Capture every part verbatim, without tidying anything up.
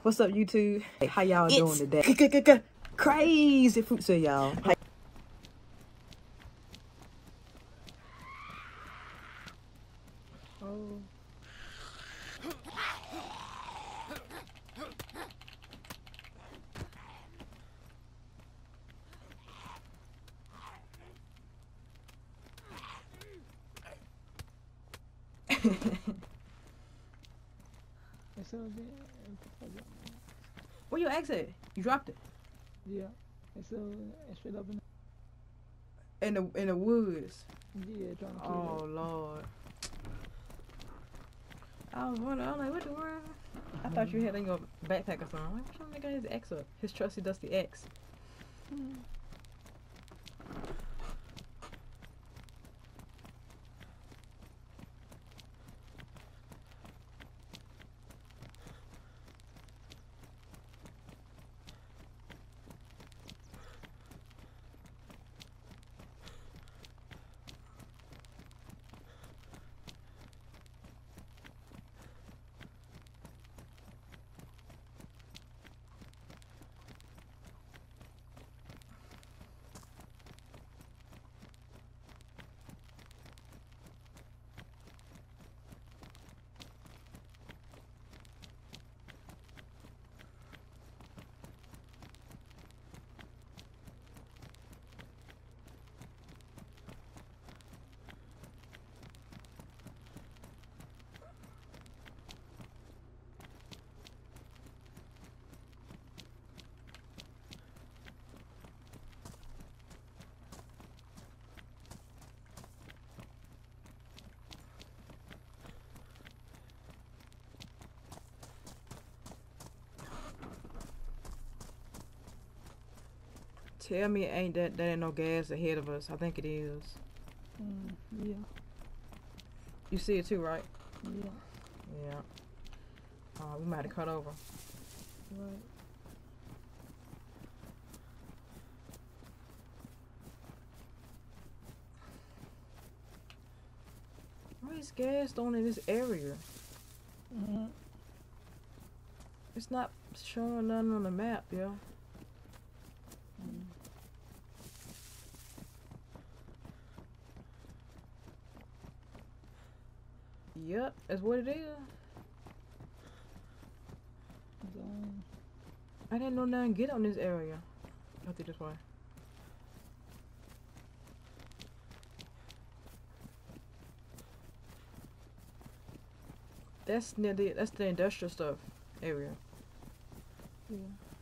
What's up, YouTube? Hey, how y'all doing today? Crazy fruit to y'all. Oh. Where your ex at? You dropped it? Yeah. It's uh, it's straight up in in the in the woods. Yeah, trying to Oh it. Lord. I was wondering, I was like, what the world? I thought you had in your backpack or something. I'm like, what's nigga his ex up? His trusty dusty ex. Hmm. Tell me it ain't that that ain't no gas ahead of us. I think it is. Mm, yeah. You see it too, right? Yeah. Yeah. Uh, we might have cut over. Right. Why is gas thrown in this area? Mm-hmm. It's not showing nothing on the map, yo. Mm. Yep, that's what it is. Dang. I didn't know nothing get on this area. I think this way. That's near the that's the industrial stuff area. Yeah.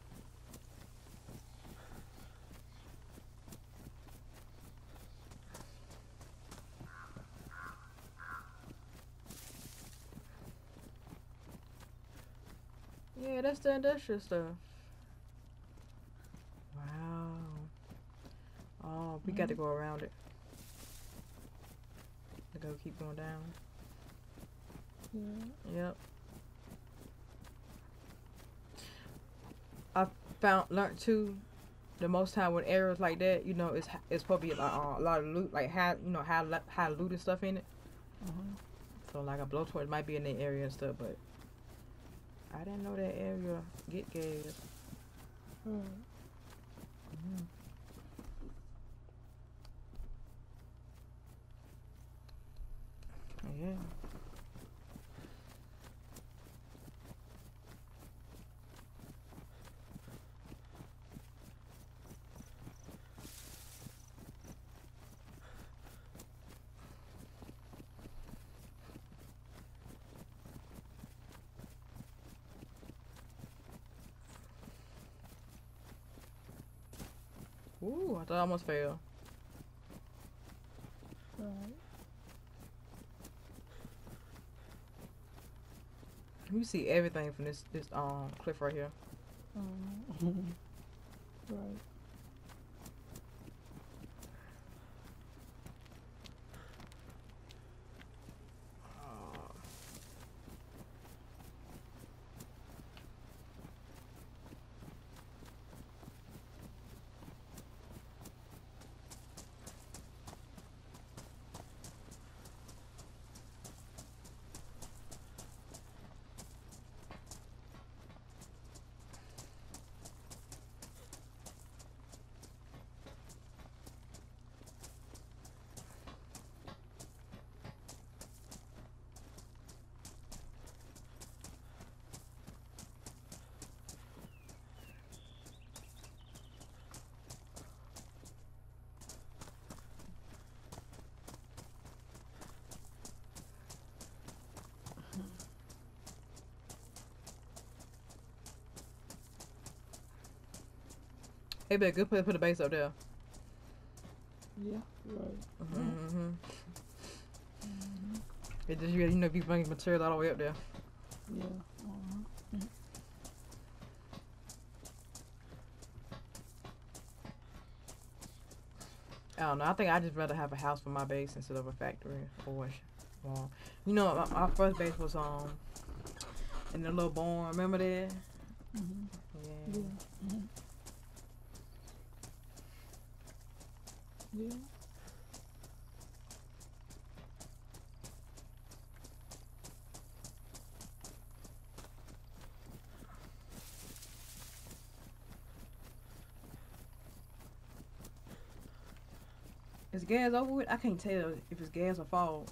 Yeah, that's the industrial stuff. Wow. Oh, we mm-hmm. got to go around it. To go keep going down. Yeah. Yep. I found learned too. The most time when areas like that, you know, it's it's probably like, uh, a lot of loot, like high, you know, high high loot and stuff in it. Mm-hmm. So like a blowtorch might be in that area and stuff, but I didn't know that area get gas. Mm. Mm-hmm. Yeah. Ooh, I thought I almost fell. Right. You see everything from this this um cliff right here. Um, right. It'd be a good place to put a base up there. Yeah, right. Mm-hmm. Mm-hmm. It just, you know, if you bring material all the way up there. Yeah. Uh-huh. I don't know. I think I just rather have a house for my base instead of a factory or a sh- well, you know, my, my first base was um in the little barn. Remember that? Mm-hmm. Yeah. Yeah. Mm-hmm. Yeah. Is gas over with? I can't tell if it's gas or fog.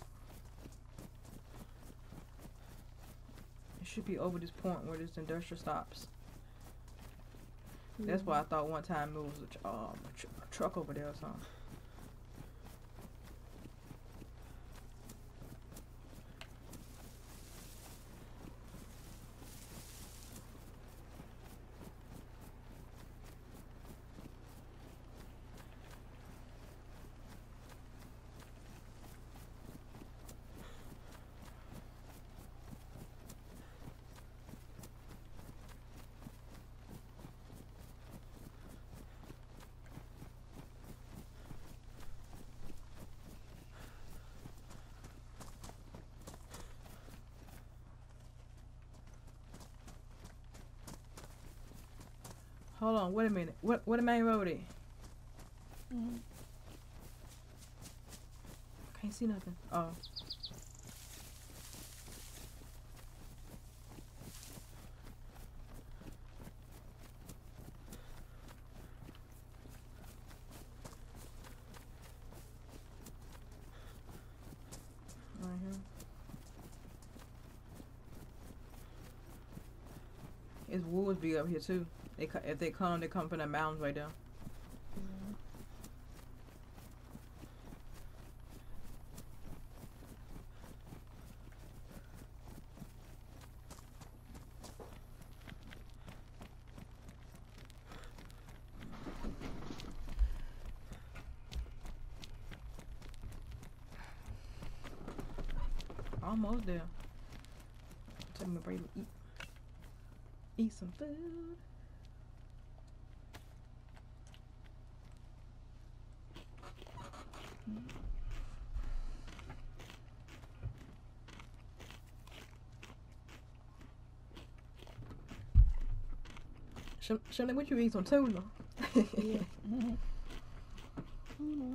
It should be over this point where this industrial stops. That's why I thought one time it was a, tr- um, a, tr- a truck over there or something. Hold on, wait a minute. What what the main road is? Mm-hmm. Can't see nothing. Oh. Right here. It's woods be up here too. They co- if they come, they come from the mountains right there. Yeah. Almost there. Take me a break to eat. Eat some food. Sh- Shirley, what you eat? Some tuna? Yeah. Mm-hmm. Mm-hmm.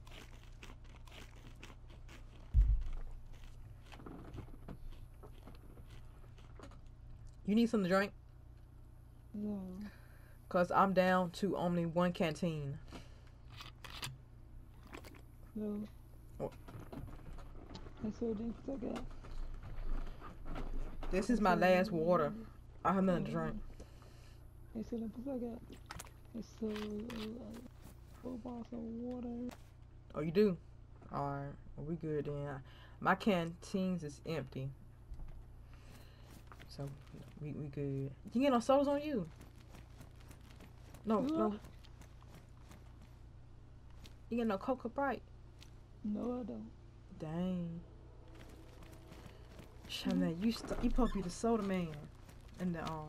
You need something to drink? Yeah. Cause I'm down to only one canteen. No. What? That's what drinks I got. This is my last water. I have nothing to drink. That's what I got. It's so uh, four bottles of water. Oh, you do? Alright. Well, we good then. My canteens is empty. So, we, we good. You get no sodas on you? No, Yeah. no. You get no Coca Bright? No, I don't. Dang. Shana, you st- you supposed to be the soda man. And the, um,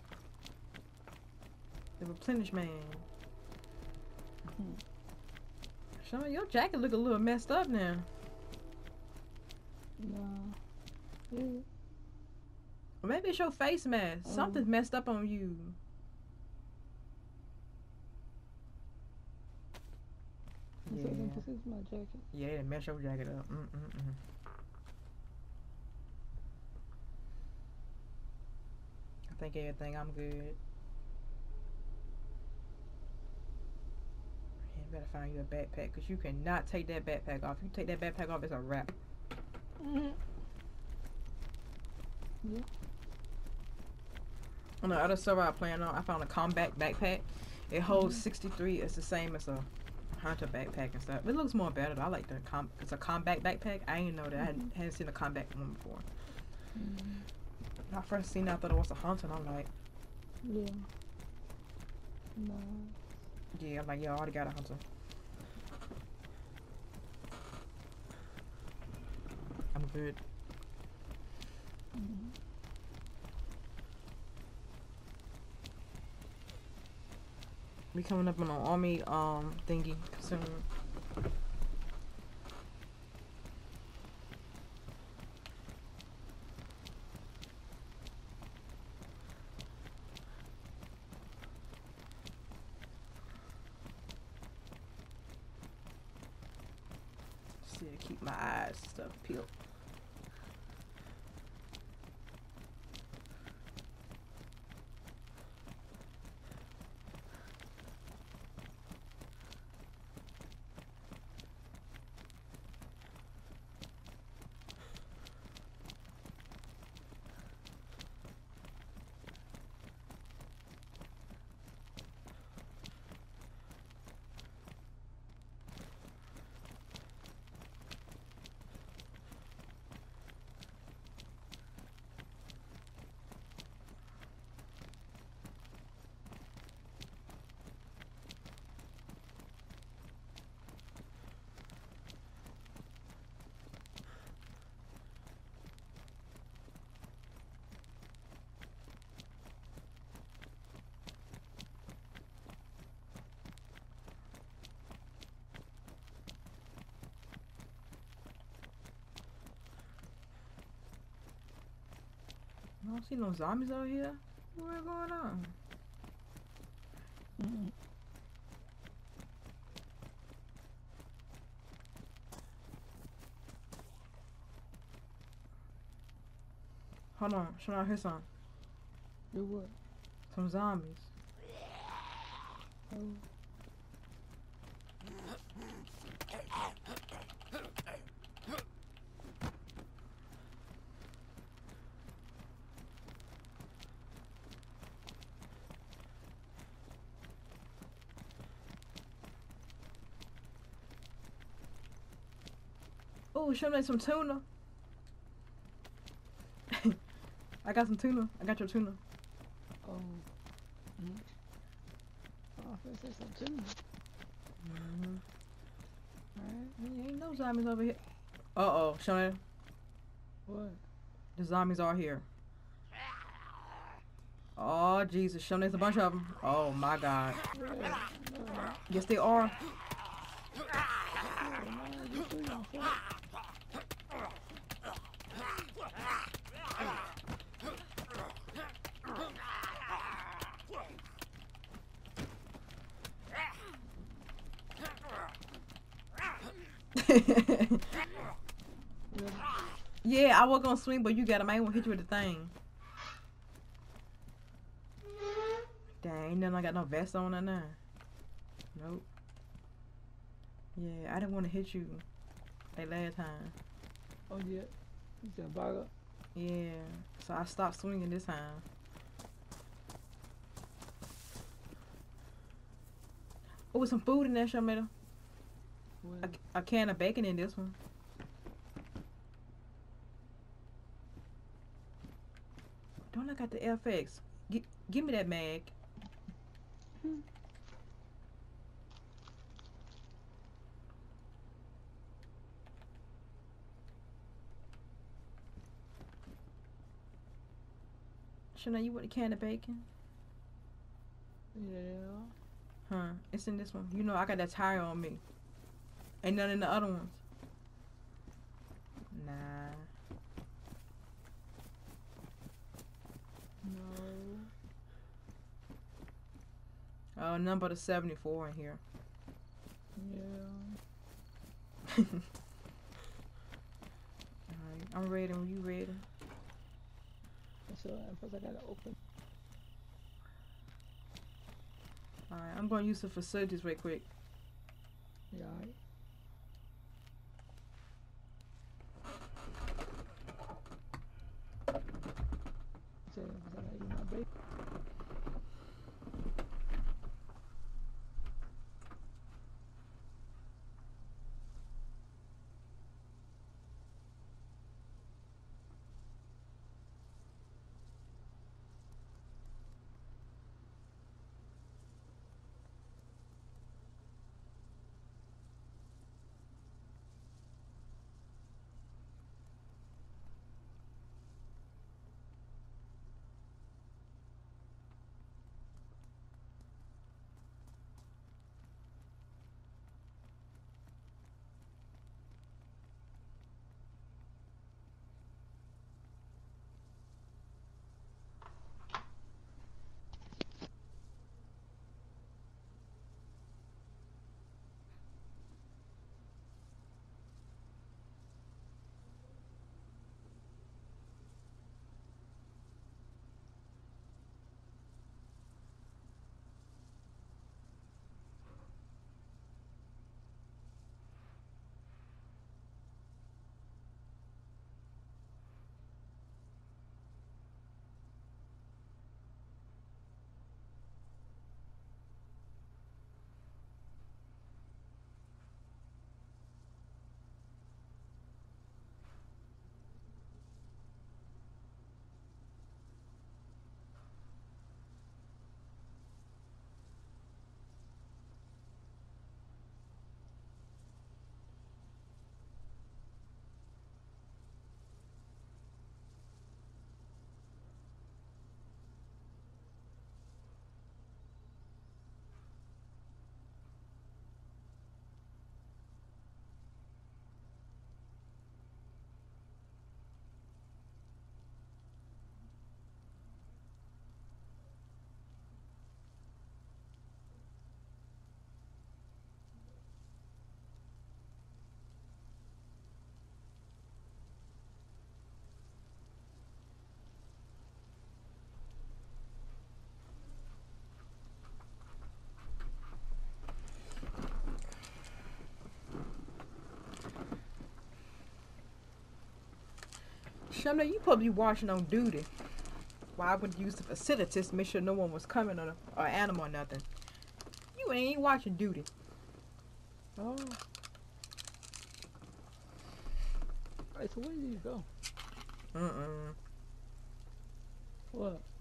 the replenish man. Hmm. Shana, your jacket look a little messed up now. Nah. Yeah. Or maybe it's your face mask. Oh. Something's messed up on you. That's Yeah. what this is my jacket. Yeah, it mess your jacket up. Mm-mm-mm. I think everything I'm good. Yeah, you better find you a backpack, because you cannot take that backpack off. If you take that backpack off, it's a wrap. Mm-hmm. Yeah. On the other server I plan on, I found a combat backpack. It holds Mhm. sixty-three. It's the same as a hunter backpack and stuff. It looks more better though. I like the com. It's a combat backpack. I didn't know that. I hadn't, hadn't seen a combat one before. Mm-hmm. When I first seen it, I thought it was a hunter, and I'm like, Yeah. Nice. Yeah, I'm like, yeah, I already got a hunter. I'm good. Mm-hmm. We coming up on an army um thingy soon. Still keep my eyes stuff peeled. I don't see no zombies out here. What's going on? Mm-hmm. Hold on, should I hear some? Do what? Some zombies. Oh. Oh, show me some tuna. I got some tuna. I got your tuna. Oh. Mm-hmm. Oh, I was say something too. Mm-hmm. Alright. Ain't no zombies over here. Uh oh, Shona. What? The zombies are here. Oh Jesus, Shona, there's a bunch of them. Oh my God. Where? No, no. Yes, they are. Oh, no, you shooting yourself. Yeah. Yeah, I was gonna swing, but you got him. I ain't gonna hit you with the thing. Dang, ain't nothing. I got no vest on or nothing. Nope. Yeah, I didn't want to hit you like last time. Oh, yeah. You said bug up. Yeah, so I stopped swinging this time. Oh, with some food in there, Shamita. What? A, a can of bacon in this one. Don't look at the F X. G give me that mag. Hmm. Shana, you want a can of bacon? Yeah. Huh? It's in this one. You know I got that tire on me. Ain't none in the other ones. Nah. No. Oh, number the seventy-four in here. Yeah. Alright, I'm ready when you ready. So first I gotta open. Alright, I'm gonna use the facilities right quick. Yeah. Alright. So first I gotta eat my bacon. Shamla, you probably watching on duty. Why I would use the facilities to make sure no one was coming or or animal or nothing. You ain't watching duty. Oh. Alright, so where did you go? Mm-mm. What?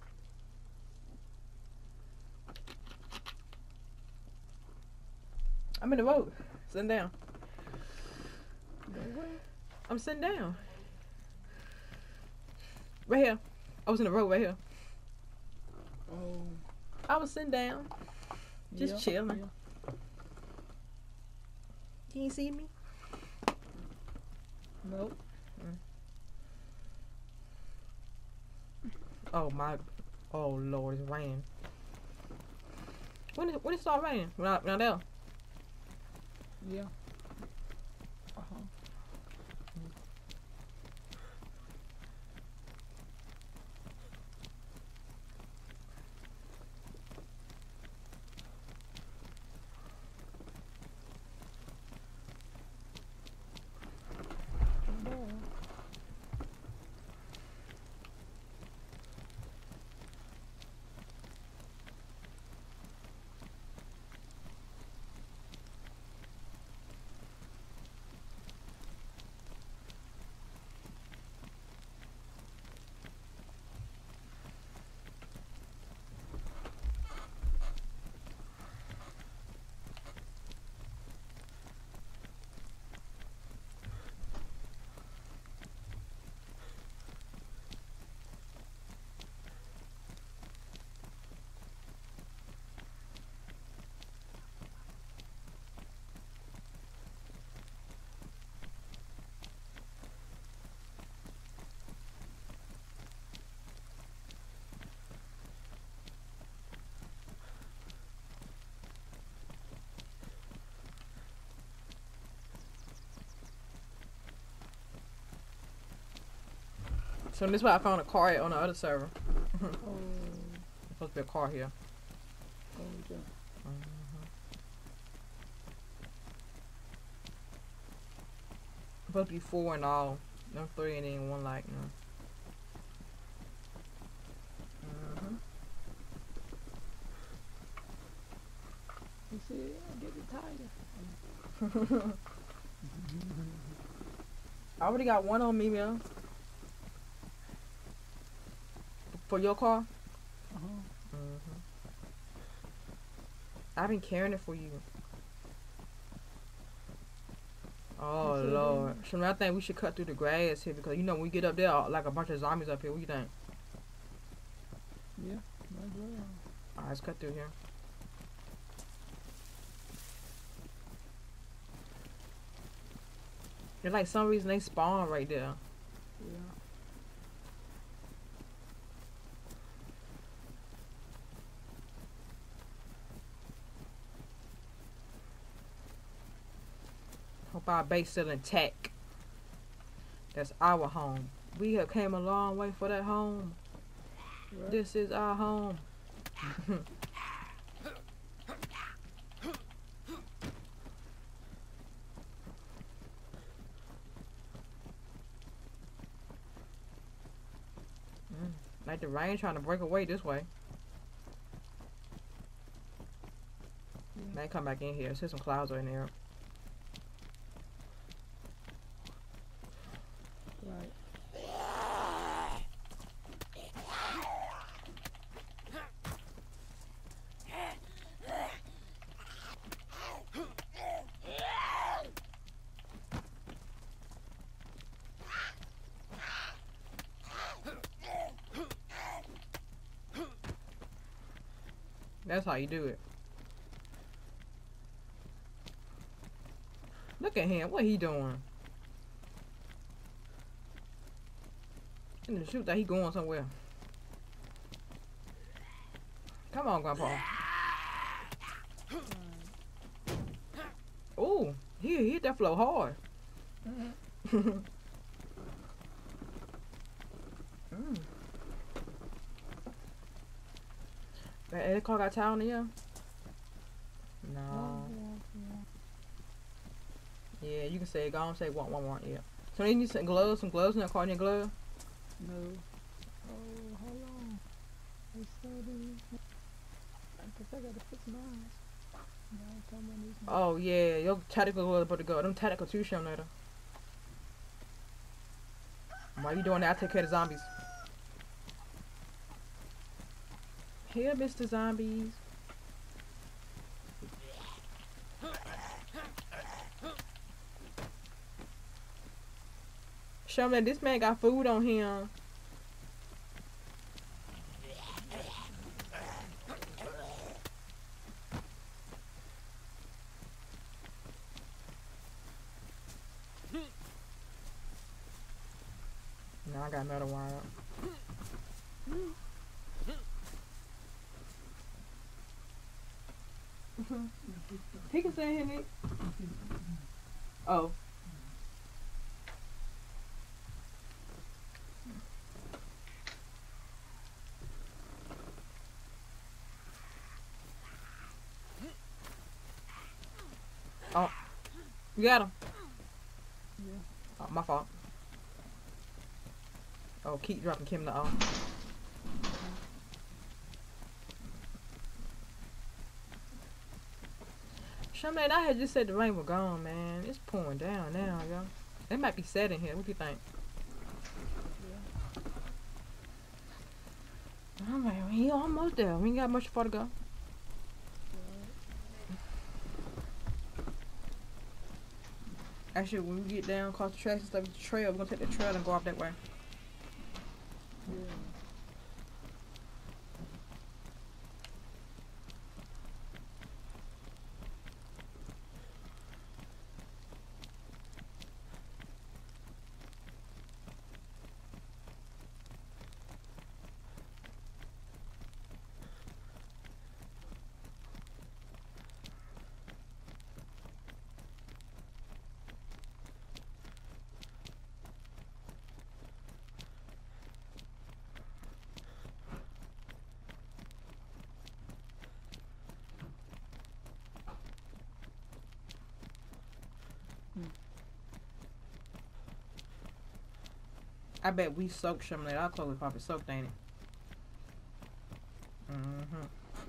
I'm in the road. Sitting down. Go where? I'm sitting down. Right here. I was in the road right here. Oh. I was sitting down. Just yeah, chilling. Yeah. You ain't see me? Nope. Oh my, oh Lord, it's raining. When did, when it start raining? When I, when I there? Yeah. Uh-huh. So this is why I found a car on the other server. Oh. Supposed to be a car here. Oh, yeah. Mm-hmm. Supposed to be four and all. No three and then one like no. Mm-hmm. You see, I get the tire. I already got one on me, man. For your car? Uh-huh. Mm-hmm. I've been carrying it for you. Oh Lord. So I think we should cut through the grass here because you know when we get up there like a bunch of zombies up here. What do you think? Yeah, might as well. Alright, let's cut through here. There's like some reason they spawn right there. Yeah. Hope our base still intact. That's our home. We have came a long way for that home. Right. This is our home. Mm, like the rain trying to break away this way. Yeah. May come back in here. See some clouds right in there. Right. That's how you do it. Look at him. What he doing? In the shoot that he going somewhere. Come on, Grandpa. Oh, he he hit that flow hard. mm. That air car got tire on the air? No. Yeah, you can say it. Go on, say one, one, one. Yeah. So they need some gloves, some gloves in that car. Need gloves. No. Oh, hold on. I saw these. I guess I gotta fix mine. No, I'm talking about these. Oh yeah, your tactical was about to go. Them tactical too, Shim later. While you doing that, I take care of the zombies. Here, Mister Zombies. Show me that this man got food on him. Now I got another wire. He can stay here, Nick. Oh. Oh. You got him. Yeah. Oh, my fault. Oh, keep dropping Kim to off. Shumlane, I had just said the rain was gone, man. It's pouring down now, y'all. It might be set in here. What do you think? Yeah. I'm like, we almost there. We ain't got much far to go. Actually, when we get down across the tracks and stuff, the trail, we're gonna take the trail and go off that way. Yeah. I bet we soaked Shumlane. Our clothes probably soaked, ain't it? Mm-hmm.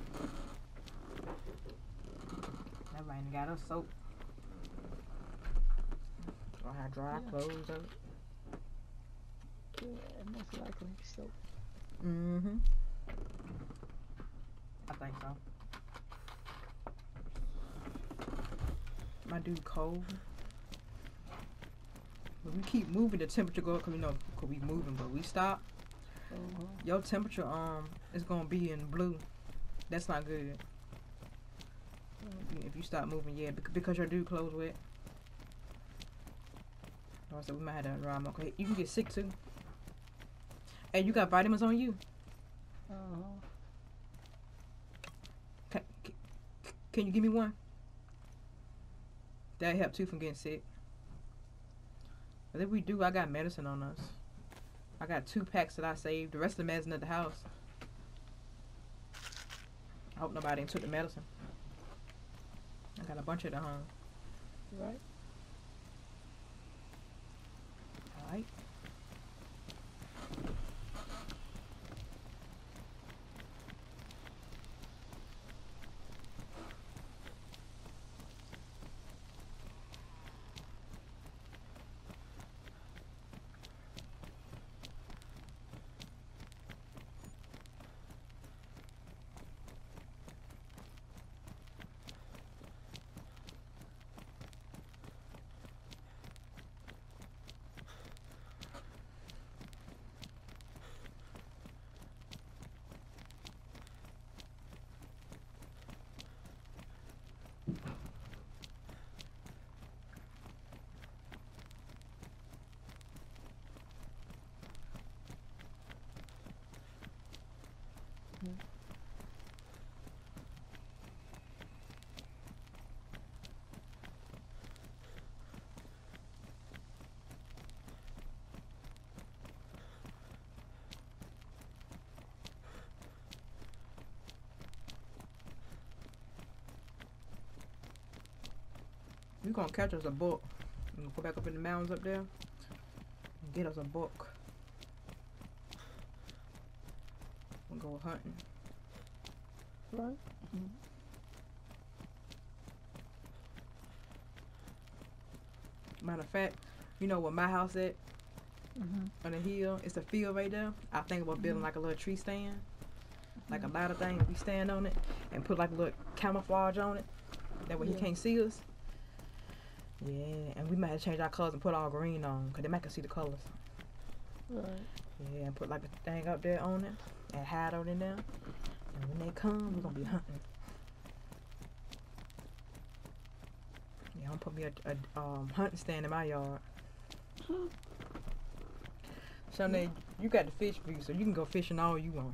That rain got us soaked. Or how dry our Yeah. clothes up. Yeah, most likely. So, Mm-hmm. I think so. My dude cold. But we keep moving, the temperature go up, cause you know, cause we moving, but we stop. uh-huh. Your temperature um is gonna be in blue. That's not good. If you stop moving, yeah, bec- because your dude clothes wet. I said we might have to dry them up. You can get sick too. Hey, you got vitamins on you? Uh-huh. Can, can, can you give me one? That help too from getting sick. But if we do, I got medicine on us. I got two packs that I saved. The rest of the medicine at the house. I hope nobody took the medicine. I got a bunch at the home. Right? Alright. We gonna catch us a buck. We gonna go back up in the mountains up there and get us a buck. go hunting. Right. Mm-hmm. Matter of fact, you know where my house at? Mm-hmm. On the hill. It's a field right there. I think about building Mhm. like a little tree stand. Like a Mhm. ladder thing. We stand on it and put like a little camouflage on it. That way Yeah. he can't see us. Yeah, and we might have to change our colors and put all green on. Because they might can see the colors. Right. Yeah, and put like a thing up there on it. And hide out in there. And when they come, we're going to be hunting. Yeah, I'm going to put me a, a um, hunting stand in my yard. Someday, you got the fish for you, so you can go fishing all you want.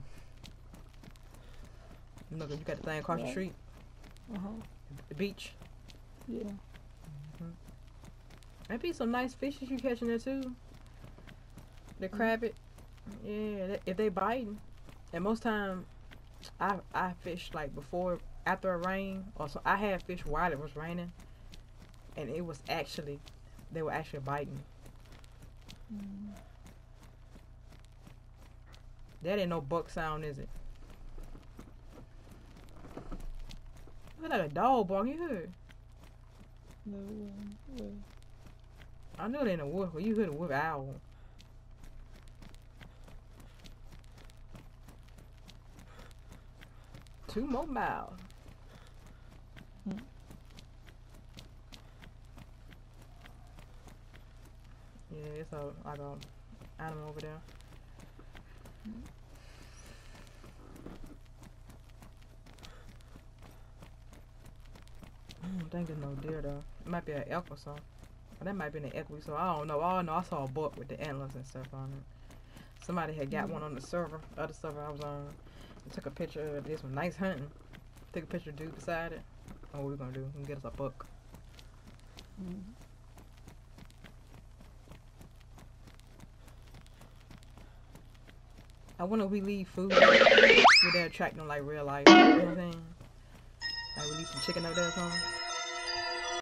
You know, 'cause you got the thing across the Right. street, Uh-huh. the beach. Yeah. Mm-hmm. There be some nice fishes you catching there too. The Mm. crabbit, yeah. They, if they biting, and most time, I I fish like before after a rain, or so I had fish while it was raining, and it was actually they were actually biting. Mm. That ain't no buck sound, is it? Look like a dog bark. You heard? No. Um, well, I know it ain't a wolf, but you heard a wolf owl. Two more miles. Hmm. Yeah, it's a like a animal over there. I don't think it's no deer though. It might be an elk or something. Or that might be an elk. So I don't know. All I know, I saw a buck with the antlers and stuff on it. Somebody had got Mm. one on the server, other server I was on. And took a picture of this one. Nice hunting. Took a picture of the dude beside it. And what we gonna do? We can get us a buck. Mm. I wonder if we leave food would that attract them like real life. You know what I'm saying? Like we leave some chicken over there or something.